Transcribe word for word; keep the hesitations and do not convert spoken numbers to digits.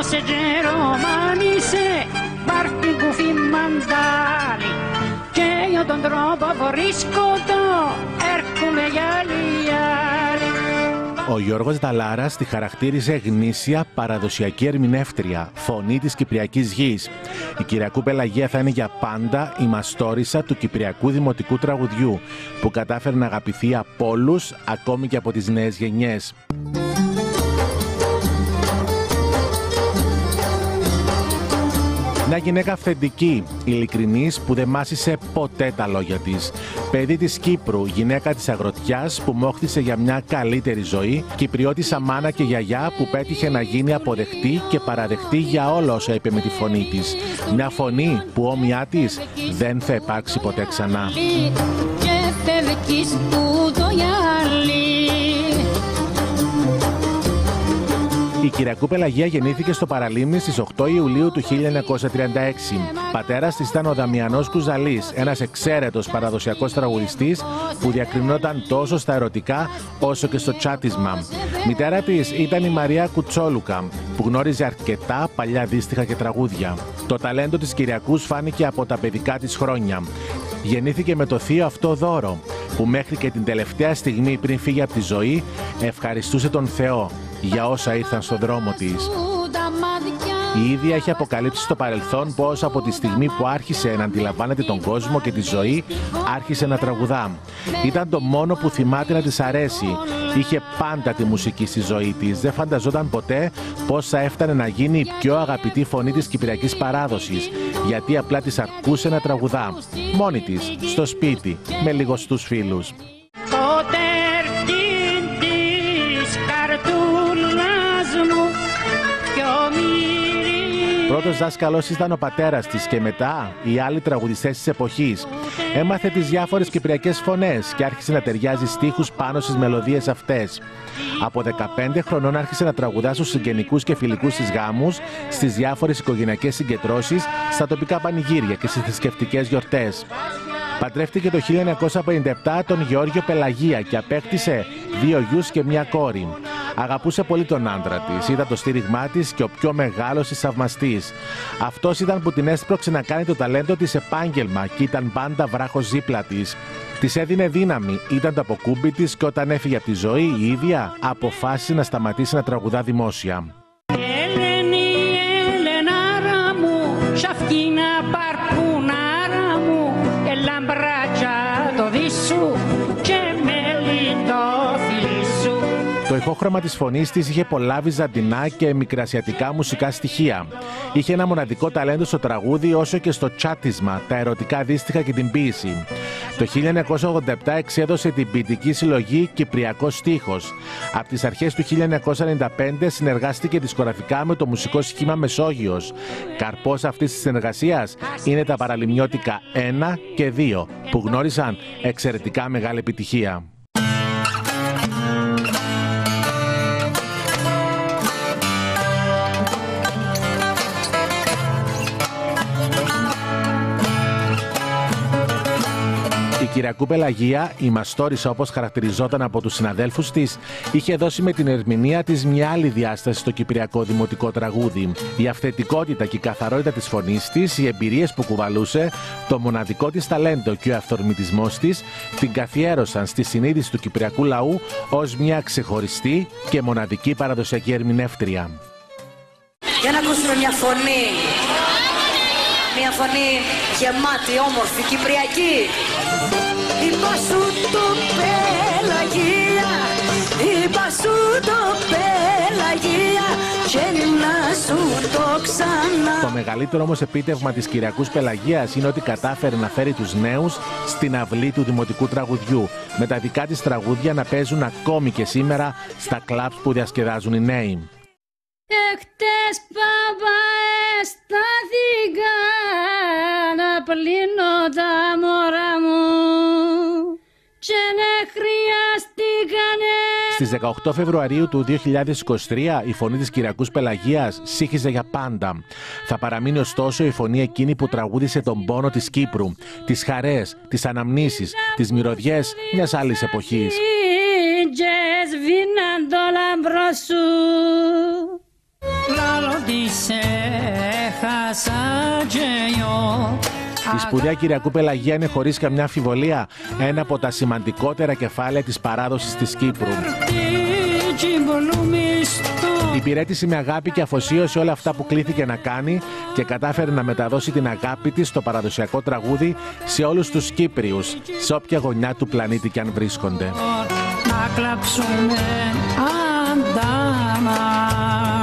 se geromani se barchi gufi mandali che io don trovo voriscoto ercume gialiali. Ο Γιώργος Δαλάρας τη χαρακτήριζε γνήσια παραδοσιακή ερμηνεύτρια, φωνή της Κυπριακής γης. Η Κυριακού Πελαγία θα είναι για πάντα η μαστόρισα του Κυπριακού Δημοτικού Τραγουδιού, που κατάφερε να αγαπηθεί από όλους, ακόμη και από τις νέες γενιές. Μια γυναίκα αυθεντική, ειλικρινής, που δεν μάσησε ποτέ τα λόγια της. Παιδί της Κύπρου, γυναίκα της αγροτιάς που μόχθησε για μια καλύτερη ζωή, κυπριώτισσα μάνα και γιαγιά που πέτυχε να γίνει αποδεκτή και παραδεκτή για όλα όσα είπε με τη φωνή της. Μια φωνή που όμοιά της δεν θα υπάρξει ποτέ ξανά. Η Κυριακού Πελαγία γεννήθηκε στο Παραλίμνη στις οκτώ Ιουλίου του χίλια εννιακόσια τριάντα έξι. Πατέρας της ήταν ο Δαμιανός Κουζαλής, ένας εξαίρετος παραδοσιακός τραγουδιστής που διακρινόταν τόσο στα ερωτικά όσο και στο τσάτισμα. Μητέρα της ήταν η Μαρία Κουτσόλουκα, που γνώριζε αρκετά παλιά δύστιχα και τραγούδια. Το ταλέντο της Κυριακούς φάνηκε από τα παιδικά της χρόνια. Γεννήθηκε με το θείο αυτό δώρο, που μέχρι και την τελευταία στιγμή πριν φύγει από τη ζωή ευχαριστούσε τον Θεό για όσα ήρθαν στον δρόμο της. Η ίδια έχει αποκαλύψει στο παρελθόν πως από τη στιγμή που άρχισε να αντιλαμβάνεται τον κόσμο και τη ζωή, άρχισε να τραγουδά. Ήταν το μόνο που θυμάται να της αρέσει. Είχε πάντα τη μουσική στη ζωή της. Δεν φανταζόταν ποτέ πως θα έφτανε να γίνει η πιο αγαπητή φωνή της κυπριακής παράδοσης, γιατί απλά της αρκούσε να τραγουδά. Μόνη της, στο σπίτι, με λιγοστούς φίλους. Πρώτος δάσκαλος ήταν ο πατέρας της και μετά οι άλλοι τραγουδιστές της εποχής. Έμαθε τις διάφορες κυπριακές φωνές και άρχισε να ταιριάζει στίχους πάνω στις μελωδίες αυτές. Από δεκαπέντε χρονών άρχισε να τραγουδά στους συγγενικούς και φιλικούς της γάμους, στις διάφορες οικογενειακές συγκεντρώσεις, στα τοπικά πανηγύρια και στις θρησκευτικές γιορτές. Παντρεύτηκε το χίλια εννιακόσια πενήντα επτά τον Γεώργιο Πελαγία και απέκτησε δύο γιους και μια κόρη. Αγαπούσε πολύ τον άντρα της, ήταν το στήριγμά της και ο πιο μεγάλος της θαυμαστής. Αυτός ήταν που την έσπρωξε να κάνει το ταλέντο της επάγγελμα και ήταν πάντα βράχος δίπλα της. Της έδινε δύναμη, ήταν το αποκούμπι της και όταν έφυγε από τη ζωή η ίδια αποφάσισε να σταματήσει να τραγουδά δημόσια. Το ηχόχρωμα της φωνής της είχε πολλά βυζαντινά και μικρασιατικά μουσικά στοιχεία. Είχε ένα μοναδικό ταλέντο στο τραγούδι όσο και στο τσάτισμα, τα ερωτικά δύστιχα και την ποίηση. Το χίλια εννιακόσια ογδόντα επτά εξέδωσε την ποιητική συλλογή Κυπριακός Στίχος. Από τις αρχές του χίλια εννιακόσια ενενήντα πέντε συνεργάστηκε δισκογραφικά με το μουσικό σχήμα Μεσόγειος. Καρπός αυτής της συνεργασίας είναι τα παραλιμνιώτικα ένα και δύο, που γνώρισαν εξαιρετικά μεγάλη επιτυχία. Η Κυριακού Πελαγία, η μαστόρισα όπως χαρακτηριζόταν από τους συναδέλφους της, είχε δώσει με την ερμηνεία της μια άλλη διάσταση στο κυπριακό δημοτικό τραγούδι. Η αυθεντικότητα και η καθαρότητα της φωνής της, οι εμπειρίες που κουβαλούσε, το μοναδικό της ταλέντο και ο αυθορμητισμός της την καθιέρωσαν στη συνείδηση του κυπριακού λαού ως μια ξεχωριστή και μοναδική παραδοσιακή ερμηνεύτρια. Για να ακούσουμε μια φωνή. Μια φωνή γεμάτη, όμορφη, κυπριακή. Είπα σου το Πελαγία, είπα σου το Πελαγία και να σου το ξανά. Το μεγαλύτερο όμως επίτευγμα της Κυριακούς Πελαγίας είναι ότι κατάφερε να φέρει τους νέους στην αυλή του δημοτικού τραγουδιού, με τα δικά της τραγούδια να παίζουν ακόμη και σήμερα στα κλαμπς που διασκεδάζουν οι νέοι. Εχτες παπά αισθάθηκα να πλύνω τα μωρά μου και να χρειαστήκανε. Στις δεκαοκτώ Φεβρουαρίου του δύο χιλιάδες είκοσι τρία η φωνή της Κυριακούς Πελαγίας σύγχυζε για πάντα. Θα παραμείνει ωστόσο η φωνή εκείνη που τραγούδισε τον πόνο της Κύπρου, τις χαρές, τις αναμνήσεις, τις μυρωδιές μιας άλλης εποχής. Η σπουδαία Κυριακού Πελαγία είναι χωρίς καμιά αμφιβολία ένα από τα σημαντικότερα κεφάλαια της παράδοσης της Κύπρου. Υπηρέτησε με αγάπη και αφοσίωση όλα αυτά που κλήθηκε να κάνει και κατάφερε να μεταδώσει την αγάπη της στο παραδοσιακό τραγούδι σε όλους τους Κύπριους, σε όποια γωνιά του πλανήτη κι αν βρίσκονται. Να κλαψούμε αντάμα.